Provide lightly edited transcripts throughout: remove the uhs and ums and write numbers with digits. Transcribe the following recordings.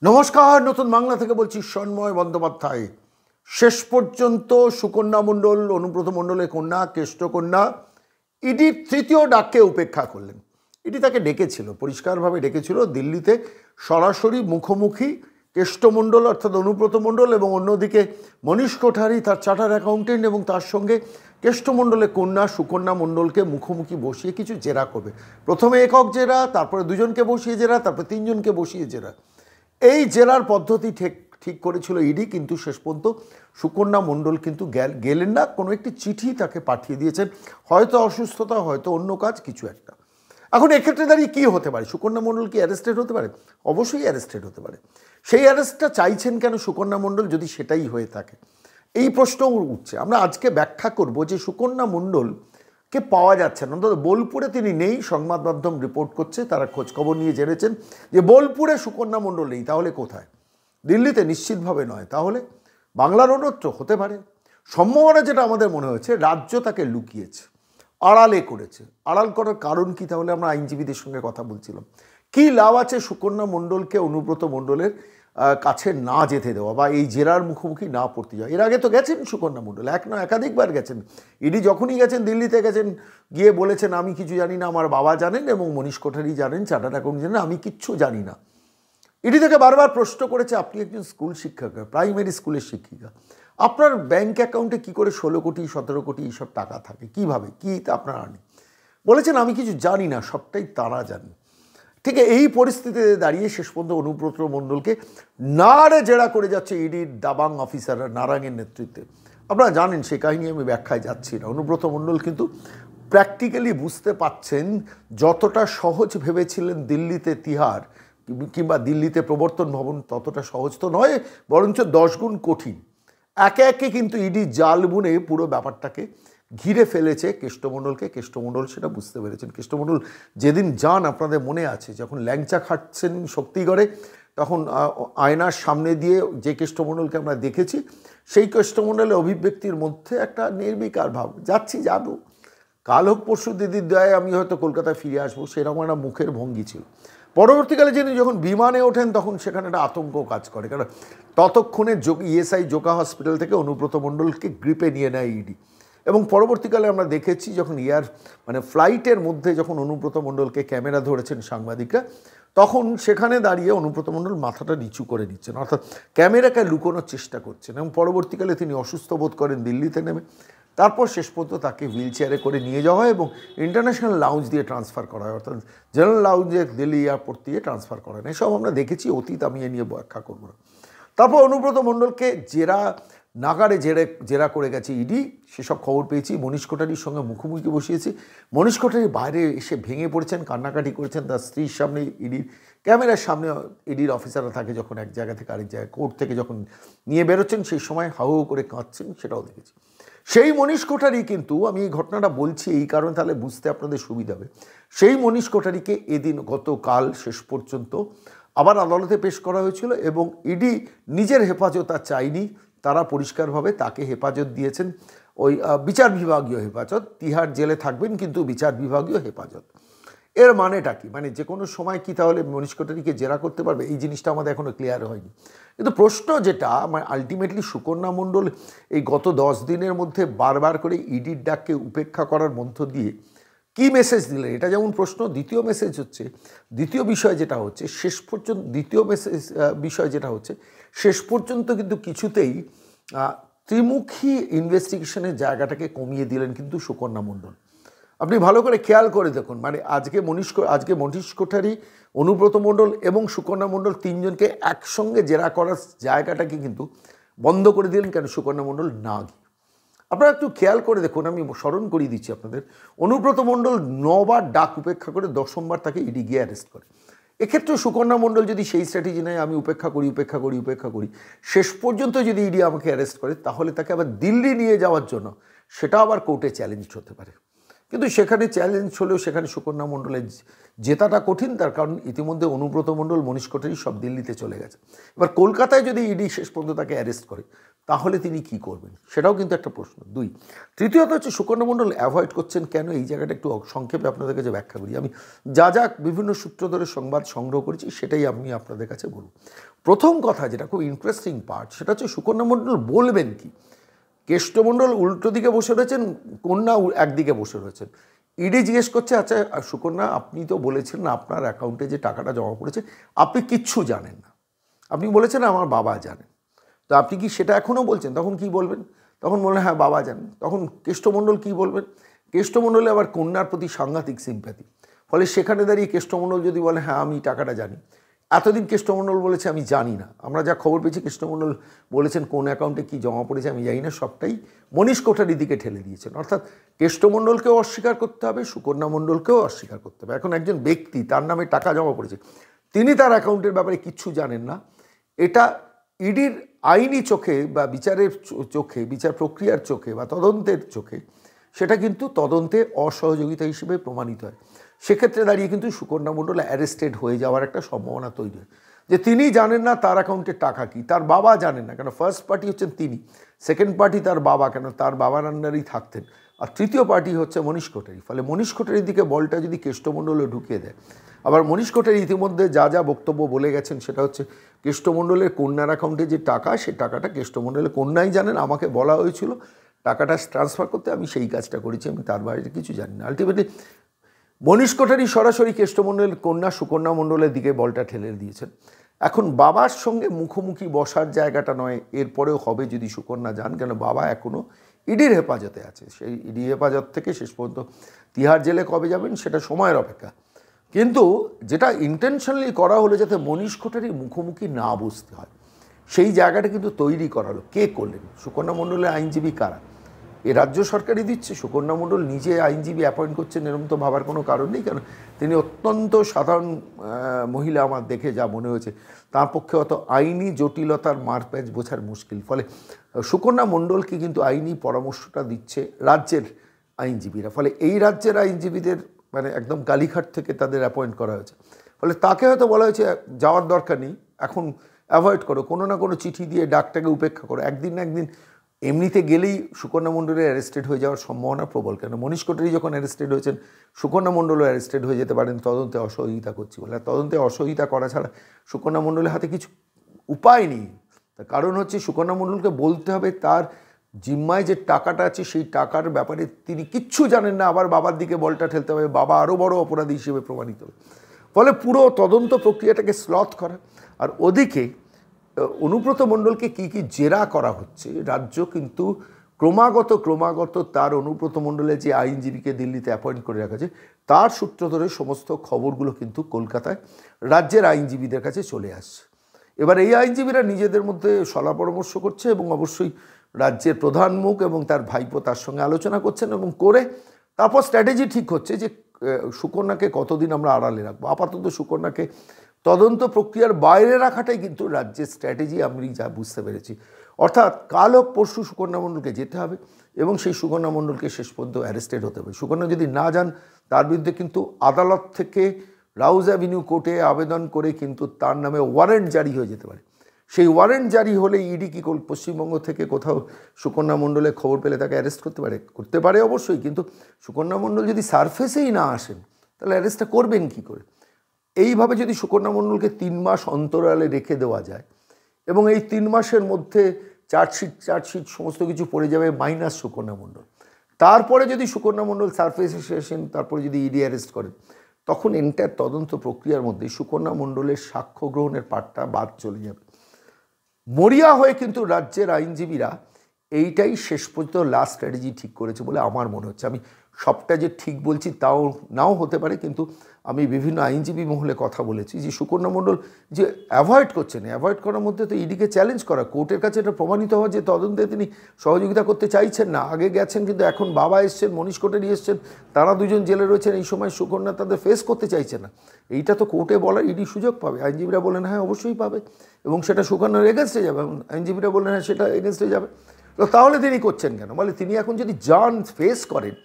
নমস্কার, নতুন বাংলা থেকে বলছি সন্ময় বন্দ্যোপাধ্যায়। শেষ পর্যন্ত সুকন্যা মণ্ডল, অনুব্রত মণ্ডলের কন্যা, কেষ্টকন্যা ইডির তৃতীয় ডাককে উপেক্ষা করলেন। ইডি তাকে ডেকেছিল, পরিষ্কারভাবে ডেকেছিল দিল্লিতে সরাসরি মুখোমুখি কেষ্টমণ্ডল অর্থাৎ অনুব্রত মণ্ডল এবং অন্যদিকে মনীষ কোঠারি তার চার্টার্ড অ্যাকাউন্টেন্ট এবং তার সঙ্গে কেষ্টমণ্ডলের কন্যা সুকন্যা মণ্ডলকে মুখোমুখি বসিয়ে কিছু জেরা করবে। প্রথমে একক জেরা, তারপরে দুজনকে বসিয়ে জেরা, তারপরে তিনজনকে বসিয়ে জেরা। এই জেলার পদ্ধতি ঠিক করেছিল ইডি, কিন্তু শেষ পর্যন্ত সুকন্যা মণ্ডল কিন্তু গেলেন না। কোনো একটি চিঠি তাকে পাঠিয়ে দিয়েছেন, হয়তো অসুস্থতা, হয়তো অন্য কাজ, কিছু একটা। এখন এক্ষেত্রে দাঁড়িয়ে কী হতে পারে? সুকন্যা মণ্ডল কি অ্যারেস্টেড হতে পারে? অবশ্যই অ্যারেস্টেড হতে পারে। সেই অ্যারেস্টটা চাইছেন কেন সুকন্যা মণ্ডল, যদি সেটাই হয়ে থাকে? এই প্রশ্নও উঠছে। আমরা আজকে ব্যাখ্যা করব যে সুকন্যা মণ্ডলকে পাওয়া যাচ্ছে না, অন্তত বোলপুরে তিনি নেই। সংবাদ মাধ্যম রিপোর্ট করছে, তারা খোঁজখবর নিয়ে জেনেছেন যে বোলপুরে সুকন্যা মণ্ডল নেই। তাহলে কোথায়? দিল্লিতে নিশ্চিতভাবে নয়। তাহলে বাংলার অন্যত্র হতে পারে। সম্ভাবনা যেটা আমাদের মনে হয়েছে, রাজ্য তাকে লুকিয়েছে, আড়ালে করেছে। আড়াল করার কারণ কি? তাহলে আমরা আইনজীবীদের সঙ্গে কথা বলছিলাম, কী লাভ আছে সুকন্যা মণ্ডলকে অনুব্রত মণ্ডলের কাছে না যেতে দেওয়া বা এই জেরার মুখোমুখি না পড়তে যাওয়া? এর আগে তো গেছেন সুকন্যা মণ্ডল, এক নয় একাধিকবার গেছেন। ইডি যখনই গেছেন, দিল্লিতে গেছেন, গিয়ে বলেছেন আমি কিছু জানি না, আমার বাবা জানেন এবং মনীষ কোঠারি জানেন, চার্টার্ড অ্যাকাউন্টেন্ট জানেন, আমি কিচ্ছু জানি না। ইডি থেকে বারবার প্রশ্ন করেছে, আপনি একজন স্কুল শিক্ষিকা, প্রাইমারি স্কুলের শিক্ষিকা, আপনার ব্যাঙ্ক অ্যাকাউন্টে কী করে 16 কোটি 17 কোটি এইসব টাকা থাকে? কীভাবে, কী তা আপনার আনি? বলেছেন আমি কিছু জানি না, সবটাই তারা জানেন। ঠিক এই পরিস্থিতিতে দাঁড়িয়ে শেষ পর্যন্ত অনুব্রত মণ্ডলকে নাড়ে জেরা করে যাচ্ছে ইডির দাবাং অফিসাররা, নারায়ণের নেতৃত্বে। আপনারা জানেন, সে কাহিনী আমি ব্যাখ্যায় যাচ্ছি না। অনুব্রত মণ্ডল কিন্তু প্র্যাকটিক্যালি বুঝতে পাচ্ছেন যতটা সহজ ভেবেছিলেন দিল্লিতে তিহার কিংবা দিল্লিতে প্রবর্তন ভবন, ততটা সহজ তো নয়, বরঞ্চ 10 গুণ কঠিন। একে একে কিন্তু ইডি জাল বুনে পুরো ব্যাপারটাকে ঘিরে ফেলেছে কেষ্টমণ্ডলকে। কেষ্টমণ্ডল সেটা বুঝতে পেরেছেন। কেষ্টমণ্ডল যেদিন যান, আপনাদের মনে আছে, যখন ল্যাংচা খাটছেন শক্তিগড়ে, তখন আয়নার সামনে দিয়ে যে কেষ্টমণ্ডলকে আমরা দেখেছি, সেই কেষ্টমণ্ডলের অভিব্যক্তির মধ্যে একটা নির্বিকার ভাব, যাচ্ছি যাবো, কাল হোক পরশু দিদির দয়ায় আমি হয়তো কলকাতায় ফিরে আসবো, সেরকম একটা মুখের ভঙ্গি ছিল। পরবর্তীকালে যিনি যখন বিমানে ওঠেন, তখন সেখানে একটা আতঙ্ক কাজ করে, কারণ ততক্ষণে ইএসআই জোকা হসপিটাল থেকে অনুব্রত মণ্ডলকে গ্রিপে নিয়ে নেয় ইডি। এবং পরবর্তীকালে আমরা দেখেছি যখন ফ্লাইটের মধ্যে যখন অনুব্রত মণ্ডলকে ক্যামেরা ধরেছেন সাংবাদিকরা, তখন সেখানে দাঁড়িয়ে অনুব্রত মণ্ডল মাথাটা নিচু করে নিচ্ছেন, অর্থাৎ ক্যামেরাকে লুকোনোর চেষ্টা করছেন। এবং পরবর্তীকালে তিনি অসুস্থ বোধ করেন দিল্লিতে নেমে, তারপর শেষ পর্যন্ত তাকে হুইল চেয়ারে করে নিয়ে যাওয়া হয় এবং ইন্টারন্যাশনাল লাউঞ্জ দিয়ে ট্রান্সফার করা হয়, অর্থাৎ জেনারেল লাউঞ্জে দিল্লি এয়ারপোর্ট দিয়ে ট্রান্সফার করা হয়। এসব আমরা দেখেছি, অতীত আমি এ নিয়ে ব্যাখ্যা করব না। তারপর অনুব্রত মণ্ডলকে নাগারে জেরা করে গেছে ইডি, সেসব খবর পেয়েছি। মনীষ কোঠারির সঙ্গে মুখোমুখি বসিয়েছি। মনীষ কোঠারি বাইরে এসে ভেঙে পড়েছেন, কান্নাকাটি করেছেন। তার স্ত্রীর সামনে, ইডির ক্যামেরার সামনে ইডির অফিসাররা থাকে, যখন এক জায়গা থেকে আরেক জায়গায় কোর্ট থেকে যখন নিয়ে বেরোচ্ছেন, সেই সময় হাউ হাউ করে কাঁদছেন, সেটাও দেখেছি। সেই মনীষ কোঠারি কিন্তু, আমি এই ঘটনাটা বলছি এই কারণে, তাহলে বুঝতে আপনাদের সুবিধা হবে, সেই মনীষ কোঠারিকে এদিন গতকাল শেষ পর্যন্ত আবার আদালতে পেশ করা হয়েছিল এবং ইডি নিজের হেফাজত আর চাইনি। তারা পরিষ্কারভাবে তাকে হেফাজত দিয়েছেন, ওই বিচার বিভাগীয় হেফাজত। তিহার জেলে থাকবেন কিন্তু বিচার বিভাগীয় হেফাজত। এর মানেটা কি? মানে যে কোনো সময় কি তাহলে মনীষ কোঠারিকে জেরা করতে পারবে? এই জিনিসটা আমাদের এখনও ক্লিয়ার হয়নি। কিন্তু প্রশ্ন যেটা, আলটিমেটলি সুকন্যা মণ্ডল এই গত 10 দিনের মধ্যে বারবার করে ইডির ডাককে উপেক্ষা করার মধ্য দিয়ে কী মেসেজ দিলেন, এটা যেমন প্রশ্ন। দ্বিতীয় মেসেজ হচ্ছে, দ্বিতীয় বিষয় যেটা হচ্ছে, শেষ পর্যন্ত কিন্তু কিছুতেই ত্রিমুখী ইনভেস্টিগেশনের জায়গাটাকে কমিয়ে দিলেন কিন্তু সুকন্যা মণ্ডল। আপনি ভালো করে খেয়াল করে দেখুন, আজকে মনীষ কোঠারি, অনুব্রত মণ্ডল এবং সুকন্যা মণ্ডল তিনজনকে একসঙ্গে জেরা করার জায়গাটাকে কিন্তু বন্ধ করে দিলেন কেন? সুকন্যা মণ্ডল না গিয়ে। আপনারা একটু খেয়াল করে দেখুন, আমি স্মরণ করিয়ে দিচ্ছি আপনাদের। অনুব্রত মণ্ডল 9 বার ডাক উপেক্ষা করে 10বার তাকে ইডি গিয়ে অ্যারেস্ট করে। এক্ষেত্রে সুকন্যা মণ্ডল যদি সেই স্ট্র্যাটেজি নেয়, আমি উপেক্ষা করি, শেষ পর্যন্ত যদি ইডি আমাকে অ্যারেস্ট করে, তাহলে তাকে আবার দিল্লি নিয়ে যাওয়ার জন্য সেটা আবার কোর্টে চ্যালেঞ্জ হতে পারে। কিন্তু সেখানে চ্যালেঞ্জ হলেও সেখানে সুকন্যা মণ্ডলের জেতাটা কঠিন, তার কারণ ইতিমধ্যে অনুব্রত মণ্ডল, মনীষ কোঠারি সব দিল্লিতে চলে গেছে। এবার কলকাতায় যদি ইডি শেষ পর্যন্ত তাকে অ্যারেস্ট করে তাহলে তিনি কি করবেন, সেটাও কিন্তু একটা প্রশ্ন। দুই, তৃতীয়ত হচ্ছে সুকন্যা মণ্ডল অ্যাভয়েড করছেন কেন, এই জায়গাটা একটু সংক্ষেপে আপনাদের কাছে ব্যাখ্যা করি। আমি যা যা বিভিন্ন সূত্র ধরে সংবাদ সংগ্রহ করেছি সেটাই আমি আপনাদের কাছে বলব। প্রথম কথা যেটা খুব ইন্টারেস্টিং পার্ট, সেটা হচ্ছে সুকন্যা মণ্ডল বলবেন কি। কেষ্টমণ্ডল উল্টো দিকে বসে রয়েছেন, কন্যা একদিকে বসে রয়েছেন। ইডি জিজ্ঞেস করছে, আচ্ছা সুকন্যা আপনি তো বলেছেন না আপনার অ্যাকাউন্টে যে টাকাটা জমা পড়েছে আপনি কিচ্ছু জানেন না, আপনি বলেছেন আমার বাবা জানেন, তো আপনি কি সেটা এখনও বলছেন? তখন কি বলবেন? তখন বললেন হ্যাঁ বাবা জানেন। তখন কেষ্টমণ্ডল কি বলবেন? কেষ্টমণ্ডলে আবার কন্যার প্রতি সাংঘাতিক সিম্প্যাথি, ফলে সেখানে দাঁড়িয়ে কেষ্টমণ্ডল যদি বলে হ্যাঁ আমি টাকাটা জানি, এতদিন কেষ্টমণ্ডল বলেছে আমি জানি না, আমরা যা খবর পেয়েছি কেষ্টমণ্ডল বলেছেন কোন অ্যাকাউন্টে কী জমা পড়েছে আমি জানি না, সবটাই মনীষ কোঠারির দিকে ঠেলে দিয়েছেন। অর্থাৎ কেষ্টমণ্ডলকেও অস্বীকার করতে হবে, সুকন্যা মণ্ডলকেও অস্বীকার করতে হবে। এখন একজন ব্যক্তি তার নামে টাকা জমা পড়েছে, তিনি তার অ্যাকাউন্টের ব্যাপারে কিচ্ছু জানেন না, এটা ইডির আইনি চোখে বা বিচারের চোখে, বিচার প্রক্রিয়ার চোখে বা তদন্তের চোখে সেটা কিন্তু তদন্তে অসহযোগিতা হিসেবে প্রমাণিত হয়। সেক্ষেত্রে দাঁড়িয়ে কিন্তু সুকন্যা মণ্ডল অ্যারেস্টেড হয়ে যাওয়ার একটা সম্ভাবনা তৈরি হয়, যে তিনি জানেন না তার অ্যাকাউন্টে টাকা কি, তার বাবা জানেন না, কেন ফার্স্ট পার্টি হচ্ছেন তিনি, সেকেন্ড পার্টি তার বাবা, কেন তার বাবার আন্ডারেই থাকতেন, আর তৃতীয় পার্টি হচ্ছে মনীষ কোঠারি। ফলে মনীষ কোঠারির দিকে বলটা যদি কেষ্টমণ্ডলে ঢুকিয়ে দেয়, আবার মনীষ কোঠারি ইতিমধ্যে যা যা বক্তব্য বলে গেছেন সেটা হচ্ছে কেষ্টমণ্ডলের কন্যার অ্যাকাউন্টে যে টাকা, সে টাকাটা কেষ্টমণ্ডলের কন্যাই জানেন, আমাকে বলা হয়েছিল টাকাটা ট্রান্সফার করতে, আমি সেই কাজটা করেছি, আমি তার বাইরে কিছু জানি না। আলটিমেটলি মনীষ কোঠারি সরাসরি কেষ্টমণ্ডলের কন্যা সুকন্যা মণ্ডলের দিকে বলটা ঠেলে দিয়েছেন। এখন বাবার সঙ্গে মুখোমুখি বসার জায়গাটা নয়, এরপরেও হবে যদি সুকন্যা যান, কেন বাবা এখনও ইডির হেফাজতে আছে, সেই ইডি হেফাজত থেকে শেষ পর্যন্ত তিহার জেলে কবে যাবেন সেটা সময়ের অপেক্ষা। কিন্তু যেটা ইন্টেনশনালি করা হলো যাতে মনীষ কোঠারির মুখোমুখি না বসতে হয়, সেই জায়গাটা কিন্তু তৈরি করা হলো। কে করলেন? সুকন্যা মণ্ডলের আইনজীবী কারা? এ রাজ্য সরকারই দিচ্ছে, সুকন্যা মণ্ডল নিজে আইনজীবী অ্যাপয়েন্ট করছেন এরকম তো ভাবার কোনো কারণ নেই, কেন তিনি অত্যন্ত সাধারণ মহিলা, আমার দেখে যা মনে হয়েছে তার পক্ষে অত আইনি জটিলতার মারপ্যাচ বোঝার মুশকিল। ফলে সুকন্যা মণ্ডলকে কিন্তু আইনি পরামর্শটা দিচ্ছে রাজ্যের আইনজীবীরা, ফলে এই রাজ্যের আইনজীবীদের মানে একদম কালীঘাট থেকে তাদের অ্যাপয়েন্ট করা হয়েছে। ফলে তাকে হয়তো বলা হয়েছে যাওয়ার দরকার নেই, এখন অ্যাভয়েড করো, কোনো না কোনো চিঠি দিয়ে ডাকটাকে উপেক্ষা করো, একদিন না একদিন এমনিতে গেলেই সুকন্যা মণ্ডলের অ্যারেস্টেড হয়ে যাওয়ার সম্ভাবনা প্রবল। কেন মনীষ কোঠারি যখন অ্যারেস্টেড হয়েছেন, সুকন্যা মণ্ডলও অ্যারেস্টেড হয়ে যেতে পারেন তদন্তে অসহযোগিতা করছি বলে। তদন্তে অসহযোগিতা করা ছাড়া সুকন্যা মণ্ডলের হাতে কিছু উপায় নেই। তার কারণ হচ্ছে সুকন্যা মণ্ডলকে বলতে হবে তার জিম্মায় যে টাকাটা আছে সেই টাকার ব্যাপারে তিনি কিচ্ছু জানেন না, আবার বাবার দিকে বলটা ঠেলতে হবে, বাবা আরও বড় অপরাধী হিসেবে প্রমাণিত হবে। ফলে পুরো তদন্ত প্রক্রিয়াটাকে স্লথ করা, আর ওদিকে অনুব্রত মণ্ডলকে কী কী জেরা করা হচ্ছে, রাজ্য কিন্তু ক্রমাগত তার অনুব্রত মণ্ডলের যে আইনজীবীকে দিল্লিতে অ্যাপয়েন্ট করে রাখা আছে তার সূত্র ধরে সমস্ত খবরগুলো কিন্তু কলকাতায় রাজ্যের আইনজীবীদের কাছে চলে আসছে। এবার এই আইনজীবীরা নিজেদের মধ্যে সলা পরামর্শ করছে এবং অবশ্যই রাজ্যের প্রধান মুখ এবং তার ভাইপো তার সঙ্গে আলোচনা করছেন, এবং করে তারপর স্ট্র্যাটেজি ঠিক হচ্ছে যে সুকন্যাকে কতদিন আমরা আড়ালে রাখবো। আপাতত সুকন্যাকে তদন্ত প্রক্রিয়ার বাইরে রাখাটাই কিন্তু রাজ্যের স্ট্র্যাটেজি, আমি যা বুঝতে পেরেছি। অর্থাৎ কাল হোক পরশু সুকন্যা মণ্ডলকে যেতে হবে এবং সেই সুকন্যা মণ্ডলকে শেষ পর্যন্ত অ্যারেস্টেড হতে হবে। সুকন্যা যদি না যান তার বিরুদ্ধে কিন্তু আদালত থেকে রাউজ অ্যাভিনিউ কোর্টে আবেদন করে কিন্তু তার নামে ওয়ারেন্ট জারি হয়ে যেতে পারে। সেই ওয়ারেন্ট জারি হলে ইডি কি পশ্চিমবঙ্গ থেকে কোথাও সুকন্যা মণ্ডলের খবর পেলে তাকে অ্যারেস্ট করতে পারে অবশ্যই, কিন্তু সুকন্যা মণ্ডল যদি সারফেসেই না আসেন তাহলে অ্যারেস্টটা করবেন কি করে? এইভাবে যদি সুকন্যা মণ্ডলকে 3 মাস অন্তরালে রেখে দেওয়া যায় এবং এই 3 মাসের মধ্যে চার্জশিট সমস্ত কিছু পড়ে যাবে মাইনাস সুকন্যা মণ্ডল, তারপরে যদি সুকন্যা মণ্ডল সারফেসে এসেছেন তারপরে যদি ইডি অ্যারেস্ট করেন, তখন এন্টায়ার তদন্ত প্রক্রিয়ার মধ্যে সুকন্যা মণ্ডলের সাক্ষ্য গ্রহণের পার্টটা বাদ চলে যাবে। মরিয়া হয়ে কিন্তু রাজ্যের আইনজীবীরা এইটাই শেষ পর্যন্ত লাস্ট স্ট্র্যাটেজি ঠিক করেছে বলে আমার মনে হচ্ছে। আমি সবটা যে ঠিক বলছি তাও নাও হতে পারে, কিন্তু আমি বিভিন্ন আইনজীবী মহলে কথা বলেছি যে সুকন্যা মণ্ডল যে অ্যাভয়েড করছেন, অ্যাভয়েড করার মধ্যে তো ইডিকে চ্যালেঞ্জ করা, কোর্টের কাছে এটা প্রমাণিত হওয়া যে তদন্তে তিনি সহযোগিতা করতে চাইছেন না। আগে গেছেন কিন্তু এখন বাবা এসছেন, মনীষ কোঠারি এসছেন, তারা দুজন জেলে রয়েছেন, এই সময় সুকন্যা তাদের ফেস করতে চাইছে না। এইটা তো কোর্টে বলার ইডি সুযোগ পাবে। আইনজীবীরা বলেন হ্যাঁ অবশ্যই পাবে এবং সেটা সুকন্যার এগেনস্টে যাবে, আইনজীবীরা বললেন হ্যাঁ সেটা এগেনস্টে যাবে। তো তাহলে তিনি করছেন কেন? বলে তিনি এখন যদি যান ফেস করেন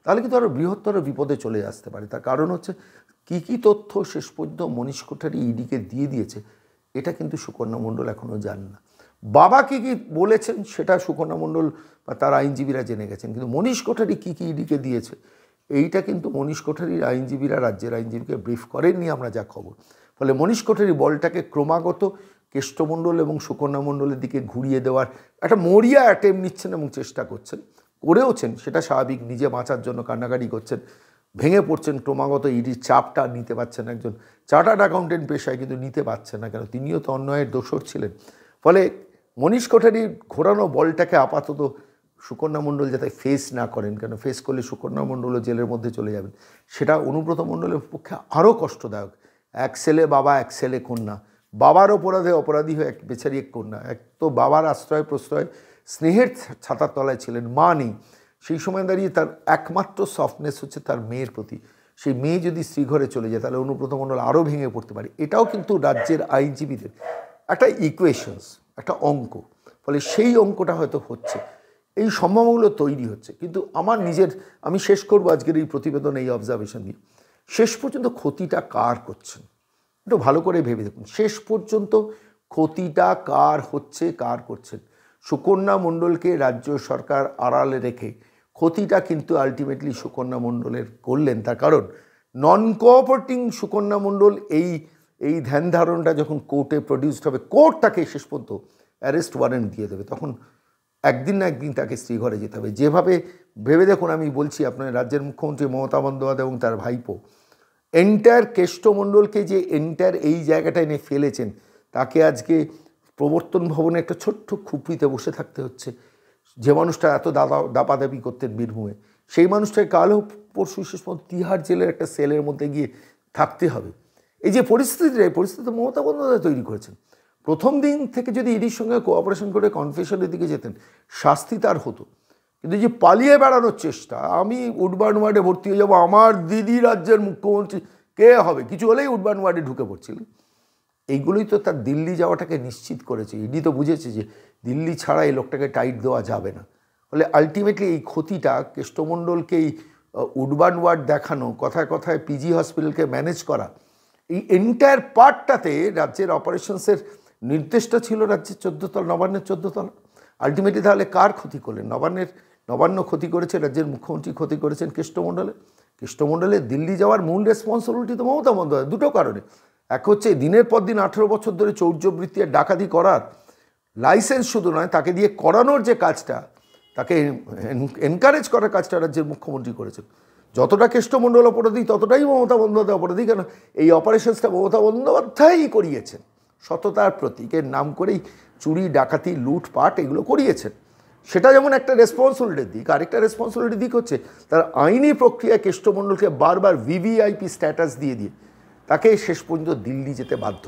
তাহলে কিন্তু আরও বৃহত্তর বিপদে চলে আসতে পারে। তার কারণ হচ্ছে কী তথ্য শেষ পর্যন্ত মনীষ কোঠারি ইডিকে দিয়ে দিয়েছে এটা কিন্তু সুকন্যা মণ্ডল এখনও জানে না। বাবা কী বলেছেন সেটা সুকন্যা মণ্ডল বা তার আইনজীবীরা জেনে গেছেন, কিন্তু মনীষ কোঠারি কী ইডিকে দিয়েছে এইটা কিন্তু মনীষ কোঠারির আইনজীবীরা রাজ্যের আইনজীবীকে ব্রিফ করেননি আমরা যা খবর। ফলে মনীষ কোঠারি বলটাকে ক্রমাগত কেষ্টমণ্ডল এবং সুকন্যা মণ্ডলের দিকে ঘুরিয়ে দেওয়ার একটা মরিয়া অ্যাটেম্প নিচ্ছেন এবং চেষ্টা করেওছেন, সেটা স্বাভাবিক। নিজে বাঁচার জন্য কান্নাকাটি করছেন, ভেঙে পড়ছেন ক্রমাগত, ইডির চাপটা নিতে পারছেন একজন চার্টার্ড অ্যাকাউন্টেন্ট পেশায়, কিন্তু নিতে পারছেন না, কেন তিনিও তো অন্যায়ের দোষর ছিলেন। ফলে মনীষ কোঠারির ঘোরানো বলটাকে আপাতত সুকন্যা মণ্ডল যাতে ফেস না করেন, কেন ফেস করলে সুকন্যা মণ্ডলও জেলের মধ্যে চলে যাবেন, সেটা অনুব্রত মণ্ডলের পক্ষে আরও কষ্টদায়ক। এক ছেলে বাবা, এক ছেলে কন্যা, বাবার অপরাধী হয়ে এক বেচারি এক কন্যা। এক তো বাবার আশ্রয় প্রশ্রয় স্নেহের ছাতার তলায় ছিলেন, মা নেই, সেই সময় দাঁড়িয়ে তার একমাত্র সফটনেস হচ্ছে তার মেয়ের প্রতি। সেই মেয়ে যদি শ্রীঘরে চলে যায় তাহলে অনুব্রত মণ্ডল আরও ভেঙে পড়তে পারে। এটাও কিন্তু রাজ্যের আইনজীবীদের একটা ইকুয়েশনস, একটা অঙ্ক। ফলে সেই অঙ্কটা হয়তো হচ্ছে, এই সম্ভাবনাগুলো তৈরি হচ্ছে। কিন্তু আমি শেষ করবো আজকের এই প্রতিবেদন এই অবজারভেশন দিয়ে, শেষ পর্যন্ত ক্ষতিটা কার করছেন একটু ভালো করে ভেবে দেখুন। শেষ পর্যন্ত ক্ষতিটা কার হচ্ছে, কার করছেন? সুকন্যা মণ্ডলকে রাজ্য সরকার আড়ালে রেখে ক্ষতিটা কিন্তু আলটিমেটলি সুকন্যা মণ্ডলের করলেন। তার কারণ নন কোঅপারেটিং সুকন্যা মণ্ডল এই ধ্যান ধারণটা যখন কোর্টে প্রডিউসড হবে, কোর্ট তাকে শেষ পর্যন্ত অ্যারেস্ট ওয়ারেন্ট দিয়ে দেবে, তখন একদিন না একদিন তাকে শ্রীঘরে যেতে হবে। যেভাবে ভেবে দেখুন, আমি বলছি আপনার রাজ্যের মুখ্যমন্ত্রী মমতা বন্দ্যোপাধ্যায় এবং তার ভাইপো এন্টায়ার কেষ্টমণ্ডলকে যে এই জায়গাটা এনে ফেলেছেন, তাকে আজকে প্রবর্তন ভবনে একটা ছোট্ট খুপড়িতে বসে থাকতে হচ্ছে। যে মানুষটা এত দাপাদাপি করতেন বীরভূমে, সেই মানুষটাকে কালও পরশু শেষ পর্যন্ত তিহার জেলের একটা সেলের মধ্যে গিয়ে থাকতে হবে। এই যে পরিস্থিতি মমতা বন্দ্যোপাধ্যায় তৈরি করেছেন। প্রথম দিন থেকে যদি ইডির সঙ্গে কোঅপারেশন করে কনফেশনের দিকে যেতেন, শাস্তি তার হতো। কিন্তু যে পালিয়ে বেড়ানোর চেষ্টা, আমি উডবার্ন ওয়ার্ডে ভর্তি হয়ে যাবো, আমার দিদি রাজ্যের মুখ্যমন্ত্রী কে হবে, কিছু হলেই উডবার্ন ওয়ার্ডে ঢুকে পড়ছিল, এইগুলোই তো তার দিল্লি যাওয়াটাকে নিশ্চিত করেছে। ইডি তো বুঝেছে যে দিল্লি ছাড়া এই লোকটাকে টাইট দেওয়া যাবে না। ফলে আলটিমেটলি এই ক্ষতিটা কেষ্টমণ্ডলকে এই উডবার্ন ওয়ার্ড দেখানো, কথায় কথায় পিজি হসপিটালকে ম্যানেজ করা, এই এন্টায়ার পার্টটাতে রাজ্যের অপারেশনসের নির্দেশটা ছিল রাজ্যের 14 তলা, নবান্নের 14 তলা। আলটিমেটলি তাহলে কার ক্ষতি করলেন? নবান্ন ক্ষতি করেছে, রাজ্যের মুখ্যমন্ত্রী ক্ষতি করেছেন কেষ্টমণ্ডলের দিল্লি যাওয়ার মূল রেসপন্সিবিলিটি তো মমতা বন্দ্যোপাধ্যায়, দুটো কারণে। এক হচ্ছে দিনের পর দিন 18 বছর ধরে চৌর্যবৃত্তি আর ডাকাতি করার লাইসেন্স শুধু নয়, তাকে দিয়ে করানোর যে কাজটা, তাকে এনকারেজ করার কাজটা রাজ্যের মুখ্যমন্ত্রী করেছেন। যতটা কেষ্টমণ্ডল অপরাধী ততটাই মমতা বন্দ্যোপাধ্যায় অপরাধী, কেন এই অপারেশনসটা মমতা বন্দ্যোপাধ্যায়ই করিয়েছেন। সততার প্রতীকের নাম করেই চুরি, ডাকাতি, লুটপাট এগুলো করিয়েছেন। সেটা যেমন একটা রেসপন্সিবিলিটির দিক, আরেকটা রেসপন্সিবিলিটির দিক হচ্ছে তার আইনি প্রক্রিয়ায় কেষ্টমণ্ডলকে বারবার ভিভিআইপি স্ট্যাটাস দিয়ে তাকে শেষ পর্যন্ত দিল্লি যেতে বাধ্য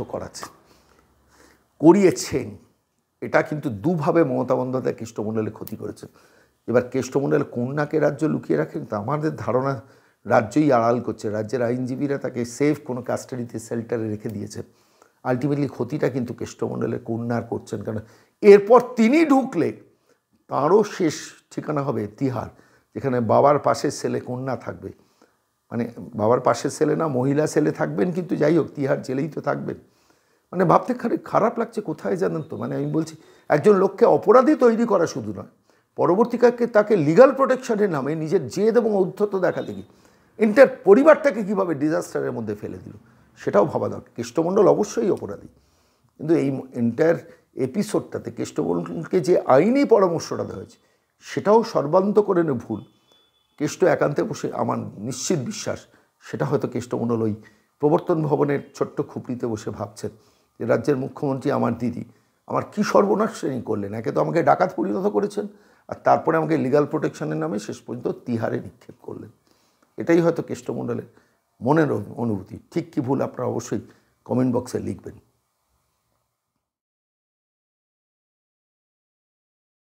করিয়েছেন। এটা কিন্তু দুভাবে মমতা বন্দ্যোপাধ্যায় কেষ্টমণ্ডলের ক্ষতি করেছেন। এবার কেষ্টমণ্ডল কন্যাকে রাজ্য লুকিয়ে রাখেন, তো আমাদের ধারণা রাজ্যই আড়াল করছে। রাজ্যের আইনজীবীরা তাকে সেফ কোনো কাস্টাডিতে শেল্টারে রেখে দিয়েছেন। আলটিমেটলি ক্ষতিটা কিন্তু কেষ্টমণ্ডলের কন্যার করছেন, কারণ এরপর তিনি ঢুকলে তাঁরও শেষ ঠিকানা হবে তিহার, যেখানে বাবার পাশের ছেলে কন্যা থাকবে। মানে বাবার পাশের ছেলে না, মহিলা ছেলে থাকবেন, কিন্তু যাই হোক তিহার জেলেই তো থাকবেন। মানে ভাবতে খারাপ লাগছে। কোথায় জানেন তো, মানে আমি বলছি একজন লোককে অপরাধী তৈরি করা শুধু নয়, পরবর্তীকালে তাকে লিগাল প্রোটেকশনের নামে নিজের জেদ এবং ঔদ্ধত্য দেখাতে গিয়ে এন্টার পরিবারটাকে কীভাবে ডিজাস্টারের মধ্যে ফেলে দিল, সেটাও ভাবা দরকার। কেষ্টমণ্ডল অবশ্যই অপরাধী, কিন্তু এই এন্টায়ার এপিসোডটাতে কেষ্টমণ্ডলকে যে আইনি পরামর্শটা দেওয়া হয়েছে সেটাও সর্বান্তকরণে ভুল। কেষ্ট একান্তে বসে, আমার নিশ্চিত বিশ্বাস সেটা হয়তো কেষ্টমণ্ডল ওই প্রবর্তন ভবনের ছোট্ট খুপড়িতে বসে ভাবছেন যে রাজ্যের মুখ্যমন্ত্রী আমার দিদি আমার কী সর্বনাশ শ্রেণী করলেন। একে তো আমাকে ডাকাত পরিণত করেছেন, আর তারপরে আমাকে লিগাল প্রোটেকশনের নামে শেষ পর্যন্ত তিহারে নিক্ষেপ করলেন। এটাই হয়তো কেষ্টমণ্ডলের মনের অনুভূতি। ঠিক কি ভুল আপনারা অবশ্যই কমেন্ট বক্সে লিখবেন।